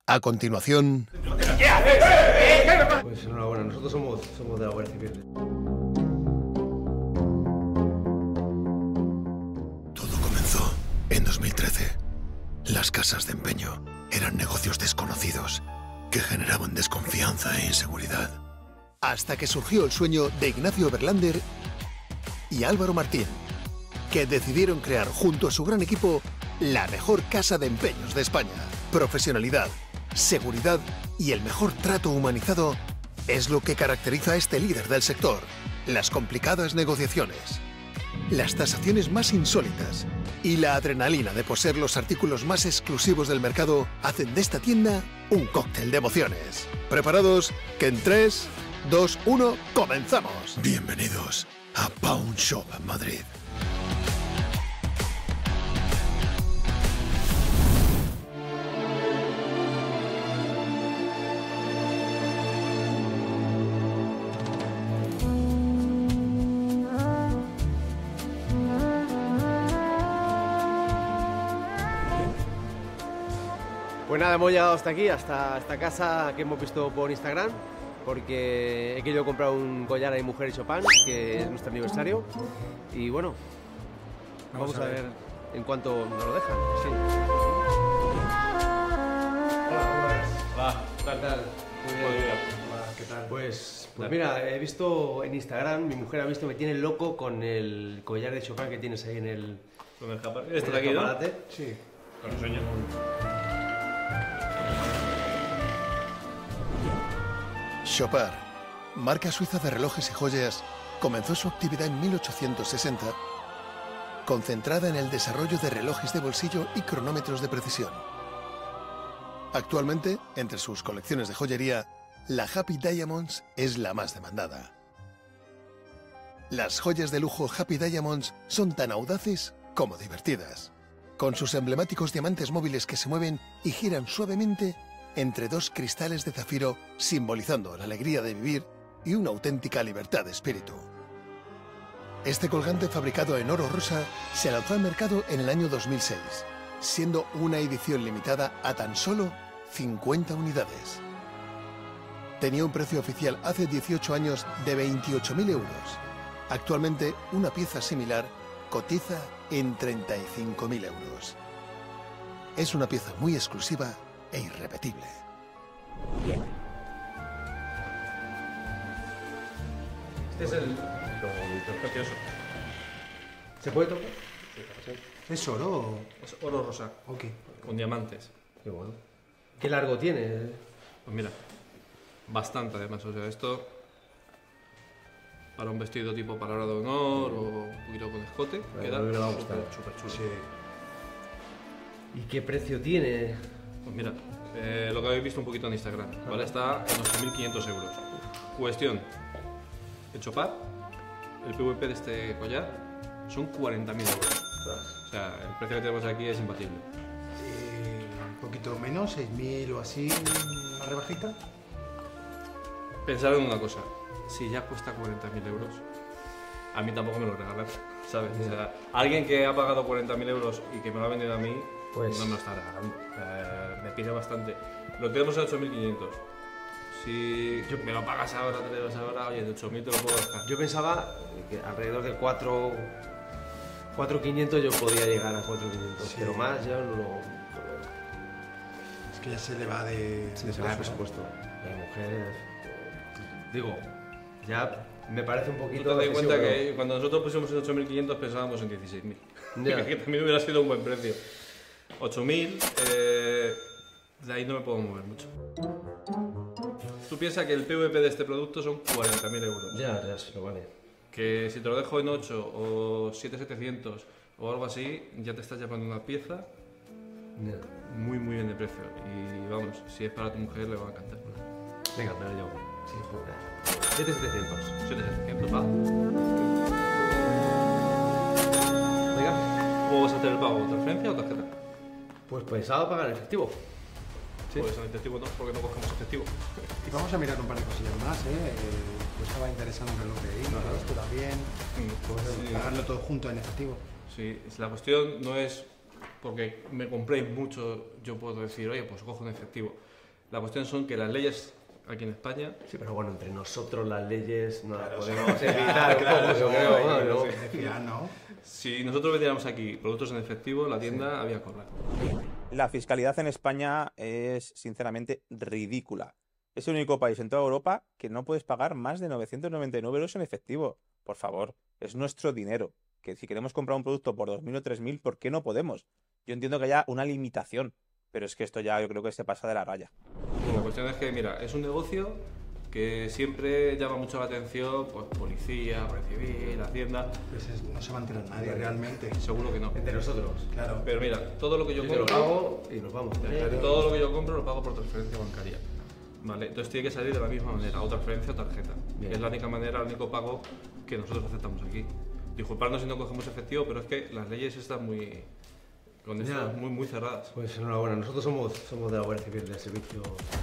A continuación... Pues enhorabuena, nosotros somos de la Guardia Civil. Todo comenzó en 2013. Las casas de empeño eran negocios desconocidos que generaban desconfianza e inseguridad. Hasta que surgió el sueño de Ignacio Berlander y Álvaro Martín, que decidieron crear junto a su gran equipo la mejor casa de empeños de España. Profesionalidad, seguridad y el mejor trato humanizado es lo que caracteriza a este líder del sector. Las complicadas negociaciones, las tasaciones más insólitas y la adrenalina de poseer los artículos más exclusivos del mercado hacen de esta tienda un cóctel de emociones. ¿Preparados? Que en 3, 2, 1, ¡comenzamos! Bienvenidos a Pawn Shop Madrid. Pues nada, hemos llegado hasta aquí, hasta esta casa que hemos visto por Instagram, porque he querido comprar un collar a mi mujer y Chopin, que es nuestro aniversario, y bueno, vamos a ver en cuánto nos lo dejan. Sí. Hola, ¿qué tal? Muy bien. Hola, ¿qué tal? Pues mira, he visto en Instagram, mi mujer ha visto, me tiene loco con el collar de Chopin que tienes ahí en el... ¿Con el escaparate? ¿Este de aquí, no? Sí. Con el sueño. Chopard, marca suiza de relojes y joyas, comenzó su actividad en 1860, concentrada en el desarrollo de relojes de bolsillo y cronómetros de precisión. Actualmente, entre sus colecciones de joyería, la Happy Diamonds es la más demandada. Las joyas de lujo Happy Diamonds son tan audaces como divertidas, con sus emblemáticos diamantes móviles que se mueven y giran suavemente entre dos cristales de zafiro, simbolizando la alegría de vivir y una auténtica libertad de espíritu. Este colgante, fabricado en oro rosa, se lanzó al mercado en el año 2006, siendo una edición limitada a tan solo 50 unidades. Tenía un precio oficial hace 18 años de 28.000 euros. Actualmente, una pieza similar cotiza en 35.000 euros. Es una pieza muy exclusiva e irrepetible. Este es el precioso. ¿Se puede tocar? Sí. ¿Es oro? Es oro rosa. Ok. Con diamantes. Qué bueno. ¿Qué largo tiene? Pues mira, bastante además. O sea, esto para un vestido tipo palabra de honor o un poquito con escote, queda súper chulo. Sí. ¿Y qué precio tiene? Pues mira, lo que habéis visto un poquito en Instagram, ¿vale? Está en 8.500 euros. Cuestión, el Chopard, el PVP de este collar, son 40.000 euros. O sea, el precio que tenemos aquí es imbatible. Un poquito menos, 6.000 o así, una rebajita. Pensar en una cosa, si ya cuesta 40.000 euros, a mí tampoco me lo regalan, ¿sabes? O sea, alguien que ha pagado 40.000 euros y que me lo ha vendido a mí, pues no me lo está regalando. Me pide bastante. Lo tenemos en 8.500. Si me lo pagas ahora, te lo das ahora, oye, de 8.000 te lo puedo dejar. Yo pensaba que alrededor de 4.500 yo podía llegar a 4.500, sí. Pero más ya no lo... Es que ya se le va de... Se le va de presupuesto. Mi mujer... Digo, ya me parece un poquito... Tú te das cuenta que cuando nosotros pusimos en 8.500 pensábamos en 16.000. Que también hubiera sido un buen precio. 8.000, de ahí no me puedo mover mucho. Tú piensas que el PVP de este producto son 40.000 euros. Ya se lo vale. Que si te lo dejo en 8 o 7.700 o algo así, ya te estás llevando una pieza muy bien de precio. Y vamos, si es para tu mujer le va a encantar. Venga, me lo llevo. Sí, joder. 7.700. 7.700, va. Venga. ¿Cómo vas a hacer el pago? ¿Transferencia o tarjeta? Pues pensaba pagar en efectivo. Sí. Pues en efectivo no, porque no cogemos efectivo. Y vamos a mirar un par de cosillas más, Yo estaba interesado en lo que leí, esto también. Pagarlo todo junto en efectivo. Sí, la cuestión no es porque me compréis mucho, yo puedo decir, oye, pues cojo en efectivo. La cuestión son que las leyes aquí en España... Sí, pero bueno, entre nosotros las leyes no las podemos evitar un poco, yo creo. ¿no? Si nosotros vendiéramos aquí productos en efectivo, la tienda había que correr. La fiscalidad en España es, sinceramente, ridícula. Es el único país en toda Europa que no puedes pagar más de 999 euros en efectivo. Por favor, es nuestro dinero. Que si queremos comprar un producto por 2.000 o 3.000, ¿por qué no podemos? Yo entiendo que haya una limitación, pero es que esto ya yo creo que se pasa de la raya. La cuestión es que, mira, es un negocio que siempre llama mucho la atención, pues policía, Guardia Civil, Hacienda... Pues no se va a enterar nadie realmente. Seguro que no. Entre nosotros. Claro. Pero mira, todo lo que yo Yo compro... te lo pago y nos vamos. Todo lo que yo compro lo pago por transferencia bancaria. Vale, entonces tiene que salir de la misma manera, o transferencia o tarjeta. Bien. Es la única manera, el único pago que nosotros aceptamos aquí. Disculpadnos si no cogemos efectivo, pero es que las leyes están muy... con esto, muy cerradas. Pues enhorabuena, nosotros somos de la Guardia Civil, del Servicio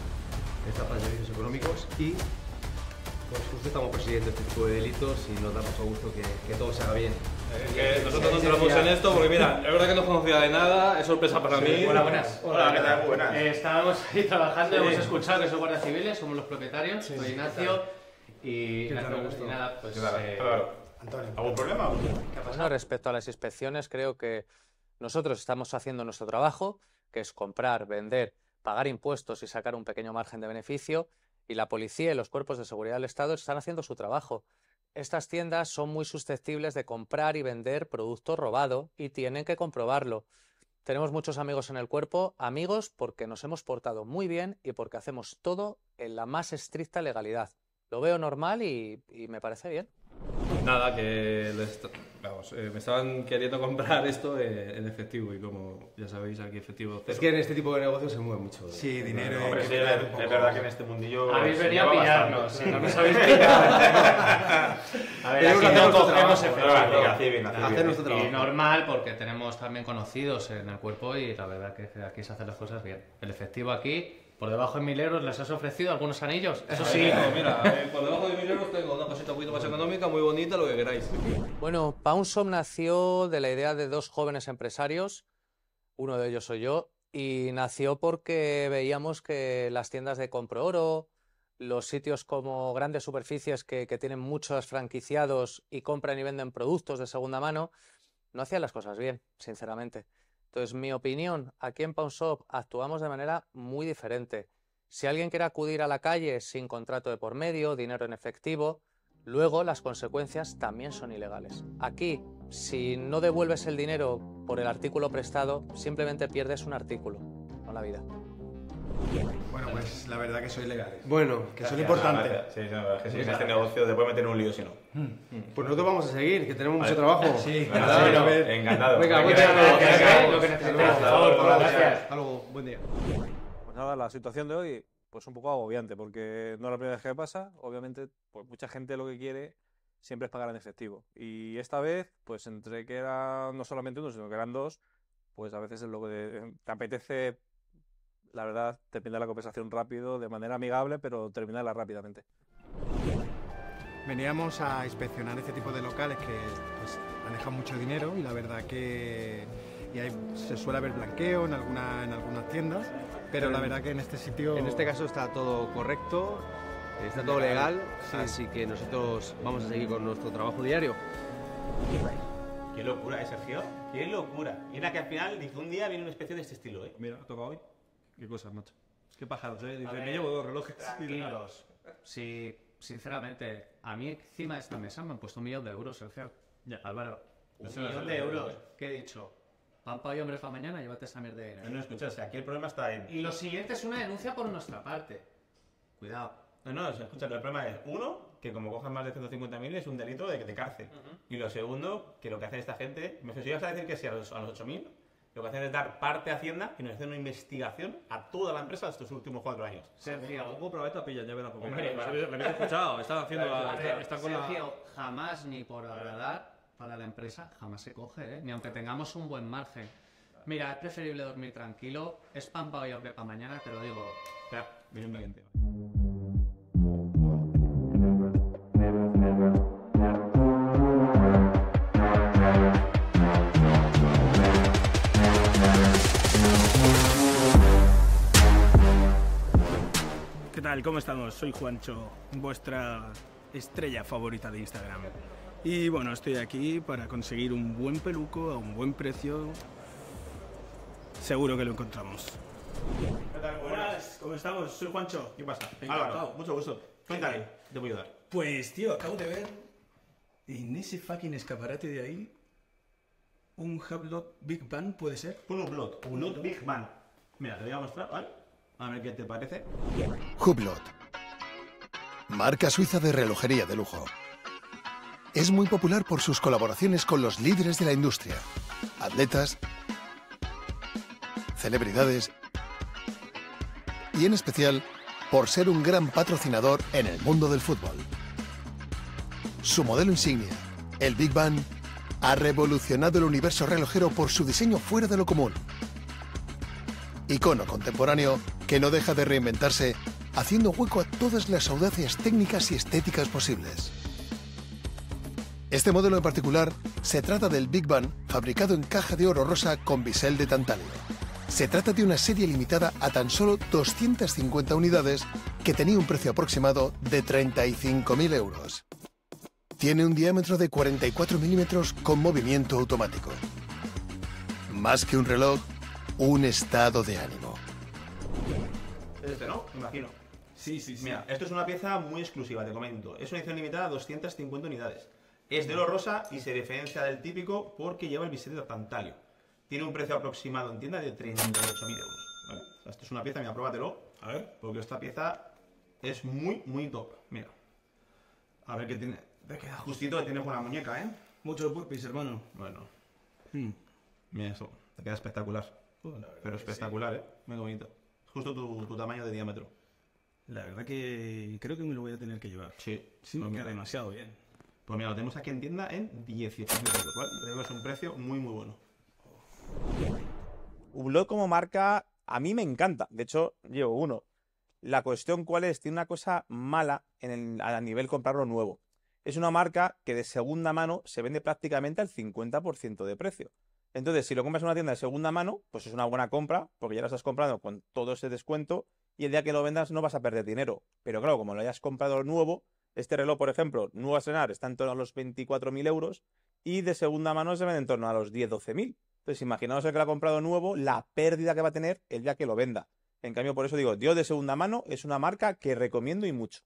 de Estafa de Servicios Económicos y pues justo estamos persiguiendo este tipo de delitos y nos da mucho gusto que todo se haga bien. Que nosotros nos entramos en esto porque mira, es verdad que no conocía de nada, es sorpresa para mí. Hola, buenas. Hola, ¿qué tal? Buenas. Estábamos ahí trabajando, Sí. hemos escuchado que sois guardias civiles, somos los propietarios, Sí, soy sí, Ignacio y, ¿Qué tal? y nada, pues... Antonio. ¿Algún problema? Bueno, respecto a las inspecciones, creo que nosotros estamos haciendo nuestro trabajo, que es comprar, vender, pagar impuestos y sacar un pequeño margen de beneficio, y la policía y los cuerpos de seguridad del Estado están haciendo su trabajo. Estas tiendas son muy susceptibles de comprar y vender producto robado y tienen que comprobarlo. Tenemos muchos amigos en el cuerpo, amigos porque nos hemos portado muy bien y porque hacemos todo en la más estricta legalidad. Lo veo normal y me parece bien. Nada, que me estaban queriendo comprar esto en efectivo y como ya sabéis aquí efectivo cero. Es que en este tipo de negocios se mueve mucho. Sí, dinero. Hombre, sí, es verdad que en este mundillo... Habéis se venido a lleva pillarnos, bastante. si no nos habéis pillado. A ver, Tenemos aquí que hacer no nuestro cogemos trabajo. efectivo. Hace bien, hace Hacer bien. nuestro trabajo. Y normal porque tenemos también conocidos en el cuerpo y la verdad que aquí se hacen las cosas bien. El efectivo aquí, por debajo de 1.000 euros, ¿les has ofrecido algunos anillos? Eso sí. No, mira, por debajo de 1.000 euros tengo una cosita un poquito más económica, muy bonita, lo que queráis. Bueno, Pawnshop nació de la idea de dos jóvenes empresarios, uno de ellos soy yo, y nació porque veíamos que las tiendas de Compro Oro, los sitios como grandes superficies que tienen muchos franquiciados y compran y venden productos de segunda mano, no hacían las cosas bien, sinceramente. Entonces, mi opinión, aquí en Pawnshop actuamos de manera muy diferente. Si alguien quiere acudir a la calle sin contrato de por medio, dinero en efectivo, luego las consecuencias también son ilegales. Aquí, si no devuelves el dinero por el artículo prestado, simplemente pierdes un artículo, no la vida. Bueno, pues la verdad que sois legales. Bueno, Que son importantes. Sí, no, es que si en este negocio te puede meter en un lío si no. pues nosotros vamos a seguir, que tenemos mucho trabajo. Sí, ¿verdad? claro. A ver. Encantado. Venga, Muchas gracias, lo que necesitéis, por favor, Hasta luego. gracias. Hasta luego, buen día. Pues nada, la situación de hoy, pues un poco agobiante, porque no es la primera vez que me pasa. Obviamente, pues mucha gente lo que quiere siempre es pagar en efectivo. Y esta vez, pues entre que era no solamente uno, sino que eran dos, pues a veces es lo que te apetece, la verdad, terminar la conversación rápido, de manera amigable, pero terminarla rápidamente. Veníamos a inspeccionar este tipo de locales que pues, manejan mucho dinero y la verdad que se suele haber blanqueo en algunas tiendas, pero la verdad que en este sitio... En este caso está todo correcto, está todo legal, así que nosotros vamos a seguir con nuestro trabajo diario. Qué locura, Sergio. Qué locura. Y era que al final, dice, un día viene una especie de este estilo, ¿eh? Mira, toca hoy. Qué cosas, macho. Qué pájaros, Dice, me llevo dos relojes. Tranquilos. Sí, sinceramente, a mí encima de esta mesa me han puesto 1.000.000 de euros, Sergio. Ya. Álvaro, Eso no es 1.000.000 de el euros. euro. ¿Qué he dicho? Pan para hoy, hombre, para mañana, llévate esa mierda de dinero. No, no, escucha, o sea, aquí el problema está en... Y lo siguiente es una denuncia por nuestra parte. Cuidado. No, o sea, escucha, el problema es, uno, que como cojas más de 150.000 es un delito de cárcel. Y lo segundo, que lo que hace esta gente... Me si ibas a decir que si a los 8.000, lo que hacen es dar parte a Hacienda y nos hacen una investigación a toda la empresa estos últimos 4 años. Sergio, Algo probeta pillan, ya verás. Porque Hombre, lo habéis escuchado, están haciendo están con la... Sergio, jamás ni por agradar para la empresa, jamás se coge, ¿eh? Ni aunque tengamos un buen margen. Mira, es preferible dormir tranquilo, es pan para hoy, hombre, para mañana, te lo digo. Espera, viene un cliente. ¿Qué tal? ¿Cómo estamos? Soy Juancho, vuestra estrella favorita de Instagram. Y bueno, estoy aquí para conseguir un buen peluco a un buen precio. Seguro que lo encontramos. ¿Qué tal? Buenas, ¿cómo estamos? Soy Juancho. ¿Qué pasa? Encantado. Álvaro, mucho gusto. Cuéntale, te voy a ayudar. Pues tío, acabo de ver en ese fucking escaparate de ahí un Hublot Big Bang, ¿puede ser? Un Hublot Big Bang. Mira, te voy a mostrar, ¿vale? A ver qué te parece. Hublot, marca suiza de relojería de lujo. Es muy popular por sus colaboraciones con los líderes de la industria, atletas, celebridades y en especial por ser un gran patrocinador en el mundo del fútbol. Su modelo insignia, el Big Bang, ha revolucionado el universo relojero por su diseño fuera de lo común. Icono contemporáneo que no deja de reinventarse, haciendo hueco a todas las audacias técnicas y estéticas posibles. Este modelo en particular se trata del Big Bang, fabricado en caja de oro rosa con bisel de tantalio. Se trata de una serie limitada a tan solo 250 unidades que tenía un precio aproximado de 35.000 euros. Tiene un diámetro de 44 milímetros con movimiento automático. Más que un reloj, un estado de ánimo. Es este, ¿no? Me imagino. Sí. Mira, esto es una pieza muy exclusiva, te comento. Es una edición limitada a 250 unidades. Es de oro rosa y se diferencia del típico porque lleva el bisel de tantalio. Tiene un precio aproximado en tienda de 38.000 euros. ¿Vale? O sea, esto es una pieza, mira, pruébatelo. A ver, porque esta pieza es muy top. Mira. A ver qué tiene. Te queda justito, que tiene buena muñeca, ¿eh? Mucho purpis, hermano. Bueno. Mira eso, te queda espectacular. Pero espectacular, ¿eh? Muy bonito. Justo tu tamaño de diámetro. La verdad que creo que me lo voy a tener que llevar. Sí. Me queda demasiado bien. Pues mira, lo tenemos aquí en tienda en 18.000 euros, ¿vale? Tenemos un precio muy bueno. Hublot como marca a mí me encanta. De hecho, llevo uno. La cuestión cuál es, tiene una cosa mala a nivel comprarlo nuevo. Es una marca que de segunda mano se vende prácticamente al 50% de precio. Entonces, si lo compras en una tienda de segunda mano, pues es una buena compra, porque ya lo estás comprando con todo ese descuento y el día que lo vendas no vas a perder dinero. Pero claro, como lo hayas comprado nuevo, este reloj, por ejemplo, nuevo a estrenar, está en torno a los 24.000 euros y de segunda mano se vende en torno a los 10-12.000. Entonces, imaginaos el que lo ha comprado nuevo, la pérdida que va a tener el día que lo venda. En cambio, por eso digo, yo de segunda mano es una marca que recomiendo y mucho.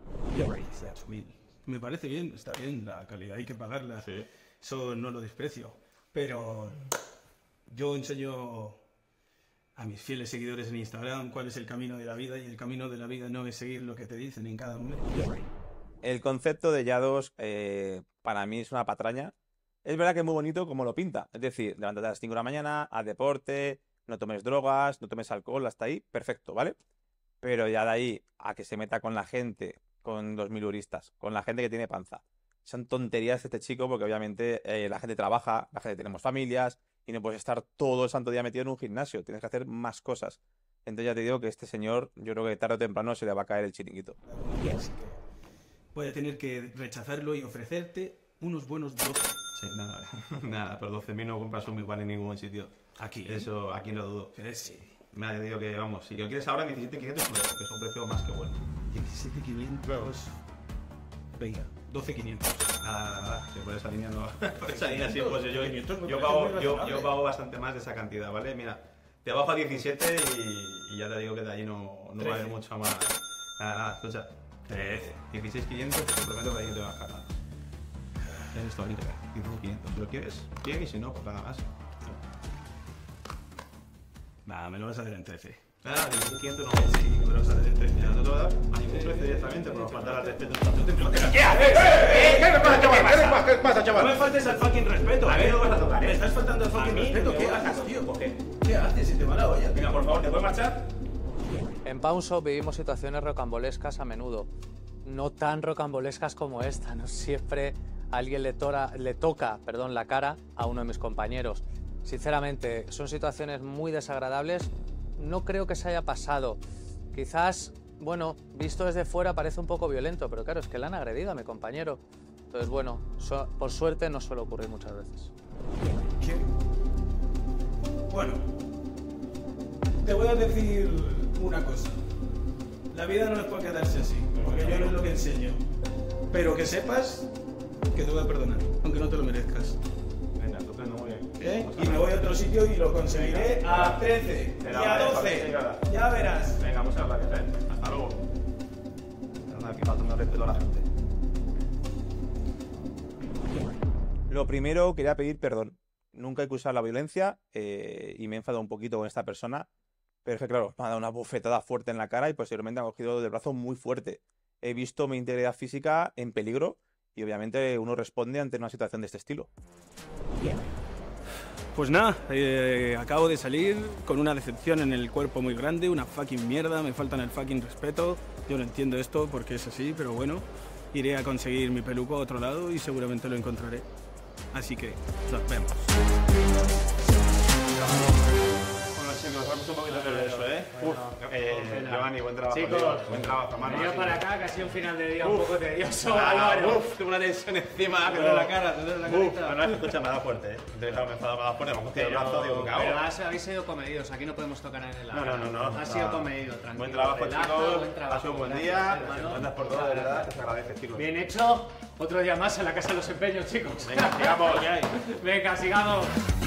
Me parece bien, está bien, la calidad hay que pagarla. Sí. Eso no lo desprecio. Pero yo enseño a mis fieles seguidores en Instagram cuál es el camino de la vida, y el camino de la vida no es seguir lo que te dicen en cada momento. El concepto de Yados para mí es una patraña. Es verdad que es muy bonito como lo pinta. Es decir, levántate a las 5 de la mañana, haz deporte, no tomes drogas, no tomes alcohol, hasta ahí, perfecto, ¿vale? Pero ya de ahí a que se meta con la gente, con los miluristas, con la gente que tiene panza. Son tonterías de este chico porque obviamente la gente trabaja, la gente tenemos familias y no puedes estar todo el santo día metido en un gimnasio. Tienes que hacer más cosas. Entonces ya te digo que este señor, yo creo que tarde o temprano se le va a caer el chiringuito. Así que puede tener que rechazarlo y ofrecerte unos buenos 12. Sí, nada, pero 12.000 no compras un Big Bang en ningún sitio. Aquí. Eso, aquí no dudo. Sí. Me ha dicho que, vamos, si lo quieres ahora, 17.500, que es un precio más que bueno. 17.500. Venga, 12.500. Nada, que por esa línea no. Por esa línea sí, pues yo pago bastante más de esa cantidad, ¿vale? Mira, te bajo a 17 y ya te digo que de ahí no va a haber mucho más. Nada, escucha. 16.500, te prometo que ahí no te va a bajar nada. Es esto, ahorita, 15.500. Si lo quieres, bien, y si no, pues nada más. Nada, me lo vas a hacer en 13. Nada, 15.500 no, sí, me lo vas a hacer en 13. Mira, no te voy a dar a ningún precio directamente por faltar al respeto. ¿Qué haces? ¿Qué me pasa, chaval? ¿Qué pasa, chaval? No me faltes al fucking respeto. A ver, no vas a tocar, Me estás faltando al fucking respeto. ¿Qué haces, tío? ¿Qué haces? Se te va la olla. Venga, por favor, ¿te puedes marchar? En Pawn Shop vivimos situaciones rocambolescas a menudo. No tan rocambolescas como esta. No siempre a alguien le toca la cara a uno de mis compañeros. Sinceramente, son situaciones muy desagradables. No creo que se haya pasado. Quizás, bueno, visto desde fuera parece un poco violento, pero claro, es que le han agredido a mi compañero. Entonces, bueno, por suerte no suele ocurrir muchas veces. ¿Qué? Bueno, te voy a decir una cosa. La vida no es para quedarse así, porque yo no es lo que enseño. Pero que sepas que te voy a perdonar, aunque no te lo merezcas. Venga, estupendo, muy bien. Y me voy a otro sitio y lo conseguiré a 13 y a 12. Ya verás. Venga, muchas gracias, Hasta luego. Aquí faltando respeto a la gente. Lo primero, quería pedir perdón. Nunca hay que usar la violencia y me he enfadado un poquito con esta persona. Pero es que, claro, me ha dado una bofetada fuerte en la cara y posteriormente me ha cogido del brazo muy fuerte. He visto mi integridad física en peligro y obviamente uno responde ante una situación de este estilo. Pues nada, acabo de salir con una decepción en el cuerpo muy grande, una fucking mierda, me faltan el fucking respeto. Yo no entiendo esto porque es así, pero bueno, iré a conseguir mi peluco a otro lado y seguramente lo encontraré. Así que nos vemos. Bueno, chicos, vamos un poquito de eso, ¿eh? Giovanni, buen trabajo. Chicos, buen trabajo, Manu. Venid para acá, que ha sido un final de día un poco tedioso. Tengo una tensión encima, que duele la cara, te duele la carita. No, escucha, me ha dado fuerte, ¿eh? Me he enfadado, me ha dado fuerte, me ha cogido el brazo, digo, cago. Pero habéis sido comedidos, aquí no podemos tocar en el No. Ha sido comedido, tranquilo. Buen trabajo, chicos. Buen trabajo. Ha sido un buen día. Gracias por todo, de verdad. Se agradece, chicos. Bien hecho. Otro día más en la Casa de los Empeños, chicos. Venga, sigamos. Venga, sigamos.